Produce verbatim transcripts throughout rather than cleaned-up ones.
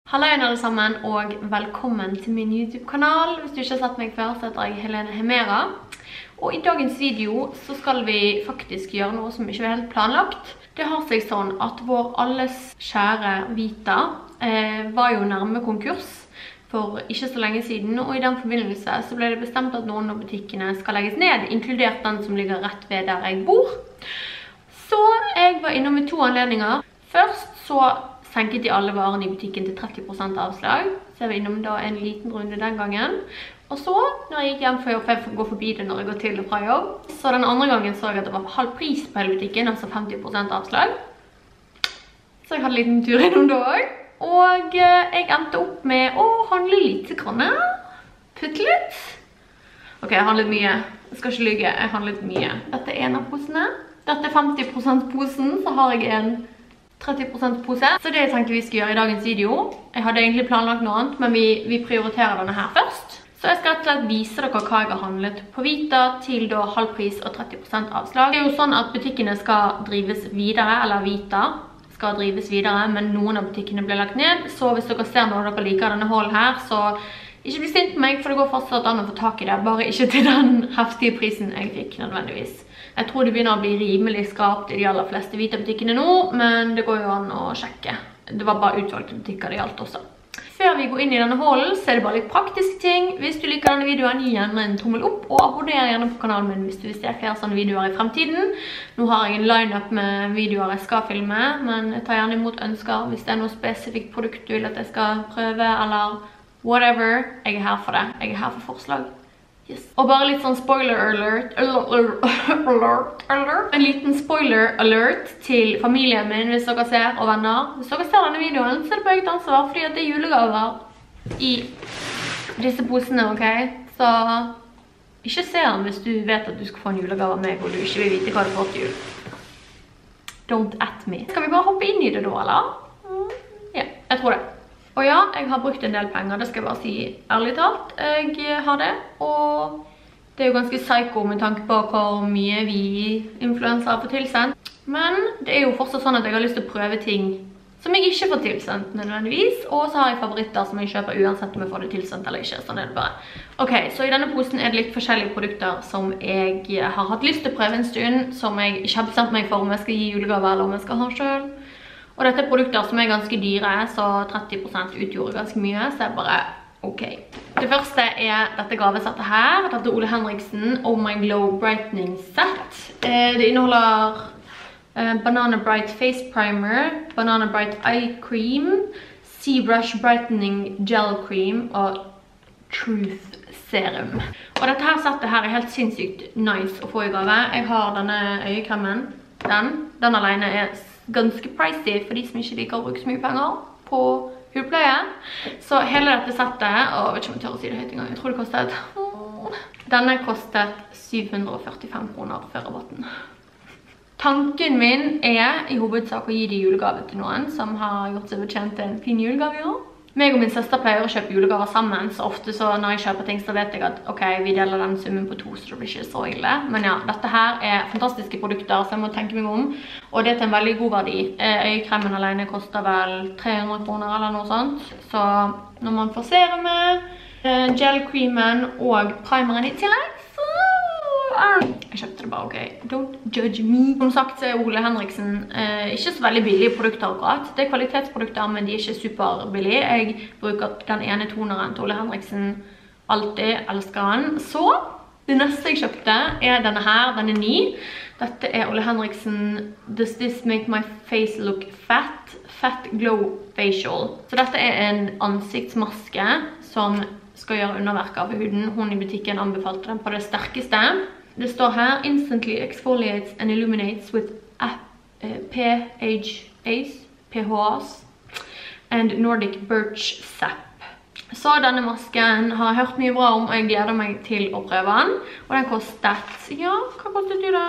Hallo igjen alle sammen, og velkommen til min YouTube-kanal. Hvis du ikke har sett meg før, så heter jeg Helene Hemera. Og i dagens video så skal vi faktisk gjøre noe som ikke er helt planlagt. Det har seg sånn at vår alles kjære Vita eh, var jo nærme konkurs for ikke så lenge siden, og i den forbindelse så ble det bestemt at noen av butikkene skal legges ned, inkludert den som ligger rett ved der jeg bor. Så jeg var innom med to anledninger. Først så senket de alle varene i butikken til tretti prosent avslag, så jeg var innom da en liten runde den gangen. Og så, når jeg gikk hjem for jobb, for jeg går forbi det når jeg går til og fra jobb, så den andre gangen så jeg at det var halv pris på hele butikken, altså femti prosent avslag. Så jeg hadde en liten tur innom da også. Og jeg endte opp med å handle litt grann. Putte litt. Ok, jeg handlet mye. Jeg skal ikke lyge, jeg handlet mye. Dette er en av posene. Dette er femti prosent posen, så har jeg en tretti prosent pose. Så det jeg tenker vi skal gjøre i dagens video. Jeg hadde egentlig planlagt noe annet, men vi, vi prioriterer denne her først. Så jeg skal rett og slett vise dere hva jeg har handlet på Vita til da halvpris og tretti prosent avslag. Det er jo sånn at butikkene skal drives videre, eller Vita skal drives videre, men noen av butikkene ble lagt ned. Så hvis dere ser når dere liker denne hålen her, så ikke bli sint på meg, for det går fortsatt an å få tak i det. Bare ikke til den heftige prisen jeg fikk nødvendigvis. Jeg tror det begynner å bli rimelig skrapt i de aller fleste Vita-butikkene nå, men det går jo an å sjekke. Det var bare utvalgte butikker det gjaldt også. Før vi går inn i denne hålen, så er det bare litt praktiske ting. Hvis du liker denne videoen, gi gjerne en tommel opp, og abonner gjerne på kanalen min hvis du vil se flere sånne videoer i fremtiden. Nå har jeg en line-up med videoer jeg skal filme, men jeg tar gjerne imot ønsker hvis det er noe spesifikt produkt du vil at jeg skal prøve, eller whatever. Jeg er her for det. Jeg er her for forslag. Yes. Og bare litt sånn spoiler alert, alert, alert, alert. En liten spoiler alert til familien min hvis dere ser, og venner. Hvis dere ser denne videoen, så er det på eget ansvar, fordi at det er julegaver i disse posene, ok? Så ikke se den hvis du vet at du skal få en julegave av meg, og du ikke vil vite hva du får til jul. Don't at me. Skal vi bare hoppe inn i det da, eller? Mm, ja, jeg tror det. Og ja, jeg har brukt en del penger, det skal jeg bare si ærlig talt. Jeg har det, og det er jo ganske psyko med tanke på hvor mye vi influensere får tilsendt. Men det er jo fortsatt sånn at jeg har lyst til å prøve ting som jeg ikke får tilsendt nødvendigvis. Og så har jeg favoritter som jeg kjøper uansett om jeg får det tilsendt eller ikke, sånn er det bare. Ok, så i denne posen er det litt forskjellige produkter som jeg har hatt lyst til å prøve en stund, som jeg ikke har bestemt meg for om jeg skal gi julegave eller om jeg skal ha selv. Og dette er produkter som er ganske dyre, så tretti prosent utgjorde ganske mye, så jeg bare, ok. Det første er dette gavesettet her. Dette er Ole Henriksen Oh My Glow Brightening Set. Det inneholder Banana Bright Face Primer, Banana Bright Eye Cream, Seabrush Brightening Gel Cream og Truth Serum. Og dette her settet her er helt sinnssykt nice å få i gave. Jeg har denne øyekremen, den. Den alene er ganske pricey for de som ikke liker å bruke så mye penger på hudpleie. Så hele dette settet, og jeg vet ikke om jeg tør å si det høyt en gang, jeg tror det kostet, denne kostet syv hundre og førtifem kroner før rabatten. Tanken min er i hovedsak å gi de julegave til noen som har gjort seg fortjent til en fin julegave i år. Meg og min søster pleier å kjøpe julegaver sammen, så ofte så når jeg kjøper ting så vet jeg at ok, vi deler den summen på to, så det blir ikke så ille. Men ja, dette her er fantastiske produkter, så jeg må tenke meg om. Og det er til en veldig god verdi. Øyekremen alene koster vel tre hundre kroner eller noe sånt. Så når man får serumet, gelcreamen og primeren i tillegg, så jeg kjøpte det bare, ok. Don't judge me. Som sagt så er Ole Henriksen eh, ikke så veldig billige produkter akkurat. Det er kvalitetsprodukter, men de er ikke superbillige. Jeg bruker den ene toneren til Ole Henriksen alltid, elsker han. Så, det neste jeg kjøpte er denne her, den er ny. Dette er Ole Henriksen Does This Make My Face Look Fat? Fat Glow Facial. Så dette er en ansiktsmaske som skal gjøre underverker for huden. Hun i butikken anbefalte den på det sterkeste. Det står her, instantly exfoliates and illuminates with P H As, P H As and Nordic Birch Sap. Så denne masken har jeg hørt mye bra om, og jeg gleder meg til å prøve den. Og den kostet, ja, hva kostet du da?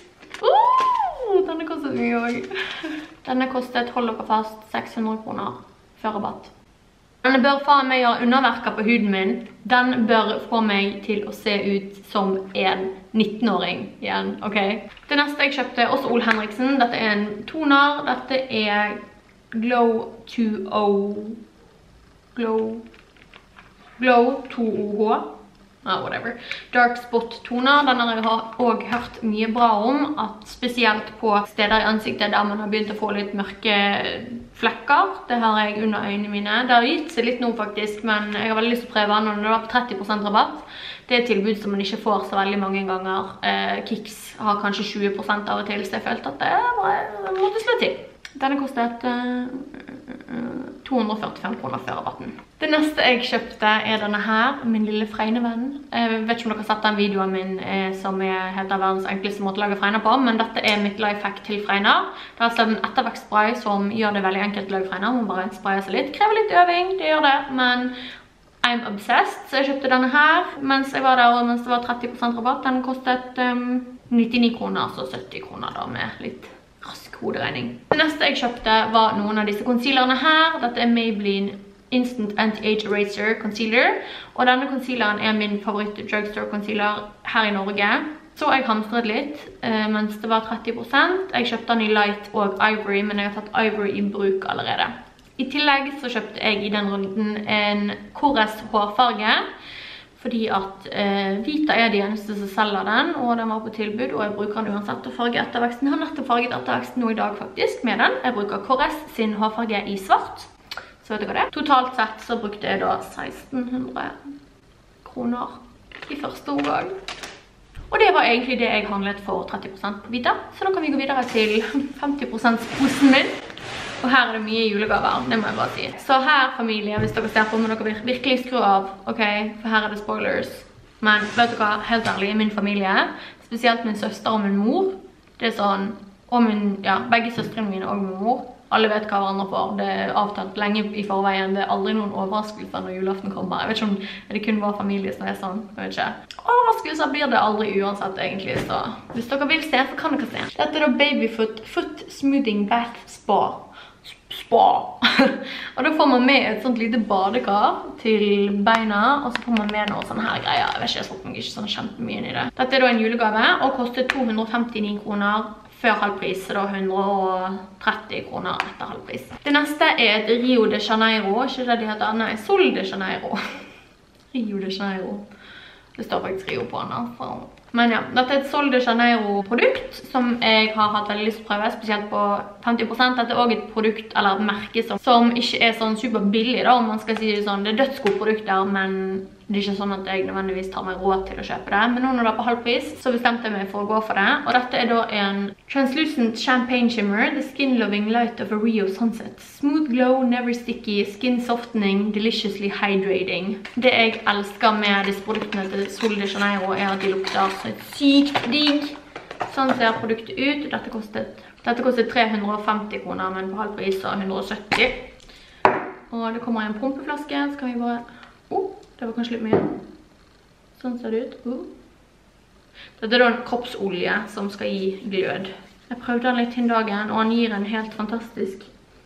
Oh, denne kostet mye også. Denne kostet, hold dere fast, seks hundre kroner før rabatt. Denne bør faen meg gjøre underverker på huden min. Den bør få meg til å se ut som en nittenåring igjen, ok? Det neste jeg kjøpte er også Ole Henriksen. Dette er en toner. Dette er Glow to O Glow, Glow to O H. Ah, whatever. Dark Spot toner. Den har jeg også hørt mye bra om, at spesielt på steder i ansiktet der man har begynt å få litt mørke flekker. Det har jeg under øynene mine. Det har gitt seg litt nå faktisk, men jeg har veldig lyst til å prøve den, og det var på tretti prosent rabatt. Det er et tilbud som man ikke får så veldig mange ganger. Eh, Kicks har kanskje tjue prosent av og til, så jeg følte at det bare måtte slå til. Denne kostet uh, to hundre og førtifem kroner før rabatten. Det neste jeg kjøpte er denne her, min lille fregnevenn. Jeg vet ikke om dere har sett den videoen min eh, som er heter verdens enkleste måte å lage fregner på, men dette er mitt lifehack til fregner. Det er altså en ettervekstspray som gjør det veldig enkelt å lage fregner. Man bare sprayer seg litt, krever litt øving, det gjør det, men I'm obsessed. Så jeg kjøpte denne her mens jeg var der, og mens det var tretti prosent rabatt. Den kostet um, nittini kroner, altså sytti kroner da, med litt rask hoderegning. Det neste jeg kjøpte var noen av disse concealerne her. Dette er Maybelline Instant Anti-Age Eraser Concealer. Og denne concealeren er min favoritt drugstore concealer her i Norge. Så jeg hamstret litt, eh, mens det var tretti prosent. Jeg kjøpte den i Light og Ivory, men jeg har tatt Ivory i bruk allerede. I tillegg så kjøpte jeg i den runden en Korres hårfarge. Fordi at eh, Vita er de eneste som selger den, og den var på tilbud, og jeg bruker den uansett å farge etterveksten. Jeg har nettopp farget etterveksten nå i dag faktisk med den. Jeg bruker Korres sin hårfarge i svart. Så vet dere det? Totalt sett så brukte jeg da seksten hundre kroner i første omgang. Og det var egentlig det jeg handlet for tretti prosent på Vita. Så da kan vi gå videre til femti prosent posen min. Og her er det mye julegaver, det må jeg bare si. Så her, familie, hvis dere ser på, må dere virkelig skru av, ok? For her er det spoilers. Men vet dere, helt ærlig, min familie, spesielt min søster og min mor, det er sånn, og min, ja, begge søstrene mine og min mor, alle vet hva hverandre får. Det er avtalt lenge i forveien. Det er aldri noen overraskelser når julaften kommer. Jeg vet ikke om det kun var familie som er sånn, jeg vet ikke. Overraskelser blir det aldri uansett egentlig, så hvis dere vil se, så kan dere se. Dette er da Babyfoot Foot Smoothing Bath Spa. Spa. Og da får man med et sånt lite badekar til beina, og så får man med noe sånne her greier. Jeg vet ikke, jeg satt meg ikke sånn kjempemye inn i det. Dette er da en julegave, og kostet to hundre og femtini kroner før halvpris, så da hundre og tretti kroner etter halvpris. Det neste er et Rio de Janeiro, ikke det de heter, nei, Sol de Janeiro. Rio de Janeiro. Det står faktisk Rio på den, altså. Men ja, dette er et Sol de Janeiro-produkt som jeg har hatt veldig lyst til å prøve, spesielt på femti prosent. Dette er også et produkt, eller et merke som, som ikke er sånn superbillig da, om man skal si det sånn. Det er dødsgode produkter, men det er ikke sånn at jeg nødvendigvis tar meg råd til å kjøpe det. Men nå når det var på halvpris, så bestemte jeg meg for å gå for det. Og dette er da en Translucent Champagne Shimmer, the skin loving light of a Rio sunset. Smooth glow, never sticky, skin softening, deliciously hydrating. Det jeg elsker med disse produktene til Sol de Janeiro er at de lukter så sykt digg. Sånn ser produktet ut. Dette kostet, dette kostet tre hundre og femti kroner, men på halvpris så hundre og sytti. Og det kommer i en pumpeflaske, så kan vi bare... Oh, det var kanskje litt mye. Sånn ser det ut. Uh. Dette er da en kroppsolje som skal gi glød. Jeg prøvde den litt til dagen, og den gir en helt fantastisk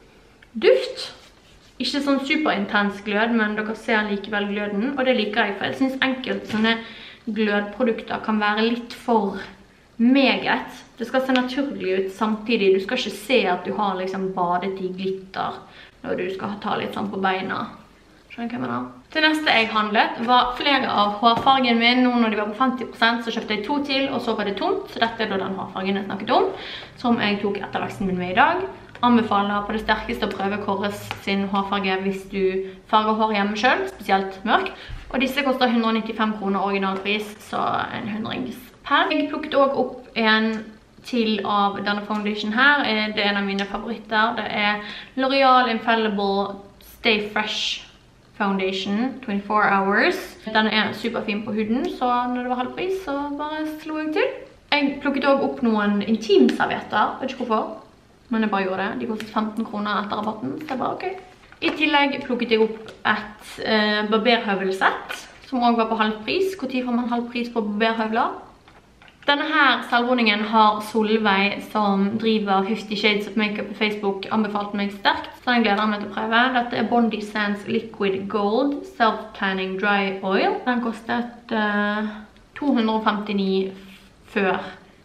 duft. Ikke sånn superintens glød, men dere ser likevel gløden, og det liker jeg, for jeg synes enkelte sånne glødprodukter kan være litt for meget. Det skal se naturlig ut samtidig. Du skal ikke se at du har liksom badet i glitter når du skal ta litt sånn på beina. Skjønner hva jeg mener? Det neste jeg handlet var flere av hårfargen min. Nå når de var på femti prosent så kjøpte jeg to til, og så var det tomt. Så dette er da den hårfargen jeg snakket om, som jeg tok etterveksten min med i dag. Anbefaler på det sterkeste å prøve Korres sin hårfarge hvis du farger hår hjemme selv, spesielt mørk. Og disse koster hundre og nittifem kroner originalpris, så en hundrings per. Jeg plukket også opp en til av denne foundation her. Det er en av mine favoritter. Det er L'Oreal Infallible Stay Fresh Foundation, twenty-four hours. Den er superfin på huden, så når det var halvpris, så bare slo jeg til. Jeg plukket også opp noen intimservietter, vet ikke hvorfor, men jeg bare gjorde det. De kostet femten kroner etter rabatten, så jeg bare ok. I tillegg plukket jeg opp et eh, barberhøvelsett, som også var på halvpris. Hvor tid får man halvpris på barberhøvler? Denne her selvbondingen har Solveig, som driver Fifty Shades of Makeup på Facebook, anbefalt meg sterkt, så den gleder jeg meg til å prøve. Dette er Bondi Sands Liquid Gold Self-Tanning Dry Oil. Den kostet uh, to hundre og femtini før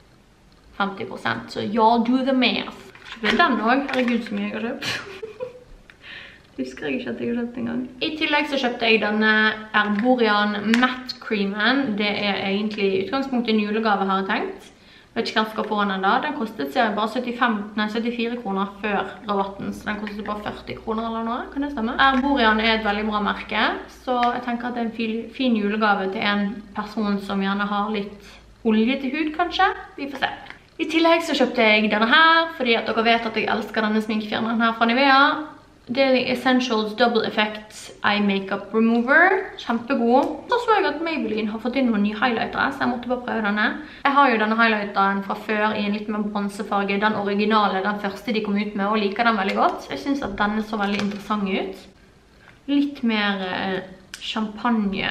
femti prosent, så ja, do the math. Kjøper den også, herregud så mye jeg har kjøpt. Husker jeg ikke at jeg har kjøpt en gang. I tillegg så kjøpte jeg denne Erborian Matte Creamen. Det er egentlig utgangspunktet en julegave, har jeg tenkt. Vet ikke hvem skal få den da. Den kostet seg bare syttifem, nei, syttifire kroner før rabatten, så den kostet bare førti kroner eller noe. Kan det stemme? Erborian er et veldig bra merke, så jeg tenker at det er en fin, fin julegave til en person som gjerne har litt olje til hud, kanskje. Vi får se. I tillegg så kjøpte jeg denne her, fordi at dere vet at jeg elsker denne sminkefirmaen her fra Nivea. Daily Essentials Double Effect Eye Makeup Remover. Kjempegod. Så så jeg at Maybelline har fått inn noen nye highlightere, så jeg måtte bare prøve denne. Jeg har jo denne highlighteren fra før i en litt mer bronsefarge. Den originale, den første de kom ut med, og liker den veldig godt. Jeg synes at denne så veldig interessant ut. Litt mer eh, champagne.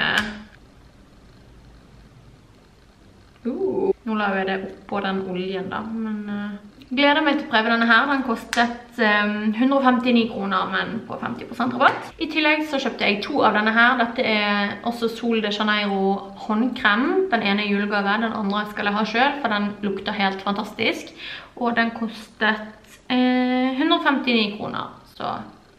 Uh. Nå la jeg det oppå den oljen da, men... Uh... Gleder meg til å prøve denne her. Den kostet um, hundre og femtini kroner, men på femti prosent rabatt. I tillegg så kjøpte jeg to av denne her. Dette er også Sol de Janeiro håndkrem. Den ene er julegave, den andre skal jeg ha selv, for den lukter helt fantastisk. Og den kostet eh, hundre og femtini kroner, så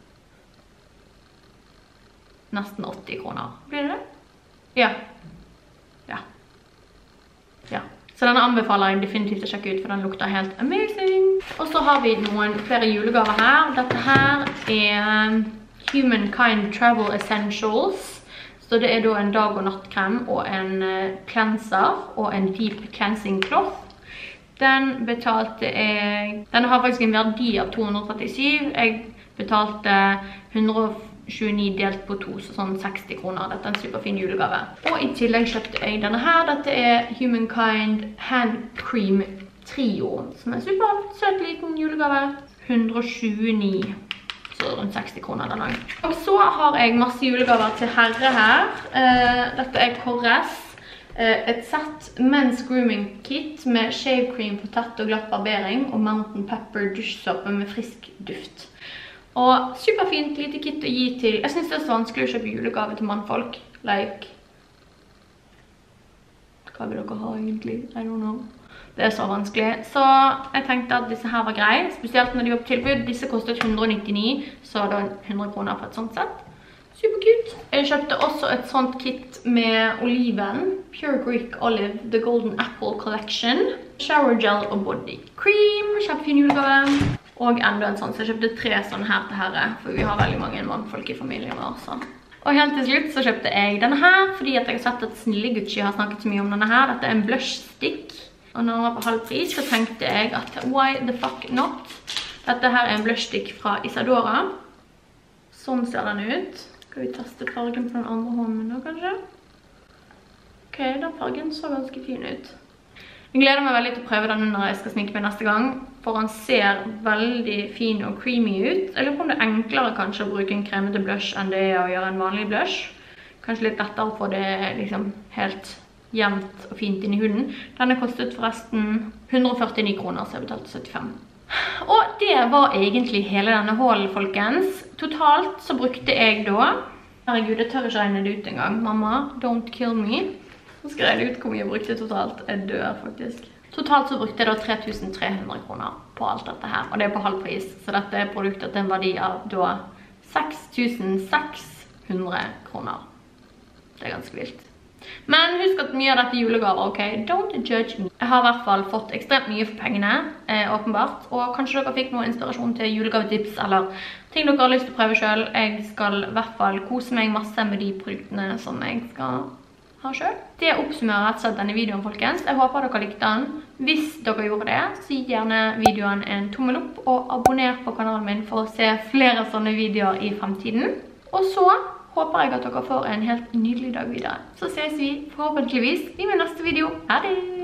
nesten åtti kroner. Blir det det? Ja. Ja. Ja. Så denne anbefaler jeg definitivt å sjekke ut, for den lukter helt amazing. Og så har vi noen flere julegaver her. Dette her er Humankind Travel Essentials. Så det er da en dag- og nattkrem og en cleanser og en deep cleansing cloth. Den betalte jeg... Den har faktisk en verdi av to hundre og trettisju. Jeg betalte hundre og tjueni delt på to, så sånn seksti kroner. Dette er en superfin julegave. Og i tillegg kjøpte jeg denne her. Dette er Humankind Hand Cream Trio, som er super søt liten julegave. hundre og tjueni, så rundt seksti kroner den også. Og så har jeg masse julegaver til herre her. Dette er Corres. Et sett Men's Grooming Kit med shave cream for tett og glatt barbering og Mountain Pepper dusjsåpe med frisk duft. Og superfint lite kit å gi til... Jeg synes det er så vanskelig å kjøpe julegave til mannfolk. Like... Hva vil dere ha egentlig? I don't know. Det er så vanskelig. Så jeg tenkte at disse her var greie. Spesielt når de var på tilbud. Disse kostet hundre og nittini, så da hundre kroner for et sånt sett. Superkult. Jeg kjøpte også et sånt kit med oliven. Pure Greek Olive, The Golden Apple Collection. Shower gel og body cream. Kjempefin julegave. Og enda en sånn, så jeg kjøpte tre sånne her til herre, for vi har veldig mange mannfolk i familien vår, så. Og helt til slutt så kjøpte jeg denne her, fordi at jeg har sett at Snille Gucci har snakket så mye om denne her. Dette er en blush stick, og når den var på halv pris, så tenkte jeg at why the fuck not? Dette her er en blush stick fra Isadora. Sånn ser den ut. Skal vi teste fargen på den andre hånden nå, kanskje? Ok, den fargen så ganske fin ut. Jeg gleder meg veldig til å prøve denne når jeg skal sminke meg neste gang, for han ser veldig fin og creamy ut. Jeg lurer på om det er enklere kanskje å bruke en kremete blush enn det er å gjøre en vanlig blush. Kanskje litt lettere å få det liksom helt jevnt og fint inn i huden. Denne kostet forresten hundre og førtini kroner, så jeg betalte syttifem. Og det var egentlig hele denne hålen, folkens. Totalt så brukte jeg da... Herregud, jeg tør ikke regne det ut en gang. Mamma, don't kill me. Så skrev jeg ut hvor mye jeg brukte totalt. Jeg dør faktisk. Totalt så brukte jeg da tre tusen tre hundre kroner på alt dette her. Og det er på halv pris. Så dette er produktet til en verdi av da seks tusen seks hundre kroner. Det er ganske vilt. Men husk at mye av dette er julegaver, ok? Don't judge me. Jeg har i hvert fall fått ekstremt mye for pengene, eh, åpenbart. Og kanskje dere fikk noe inspirasjon til julegavetips, eller ting dere har lyst til å prøve selv. Jeg skal i hvert fall kose meg masse med de produktene som jeg skal ha selv. Det oppsummerer rett og slett denne videoen, folkens. Jeg håper dere likte den. Hvis dere gjorde det, så gi gjerne videoen en tommel opp, og abonner på kanalen min for å se flere sånne videoer i fremtiden. Og så håper jeg at dere får en helt nydelig dag videre. Så ses vi forhåpentligvis i min neste video. Ha det!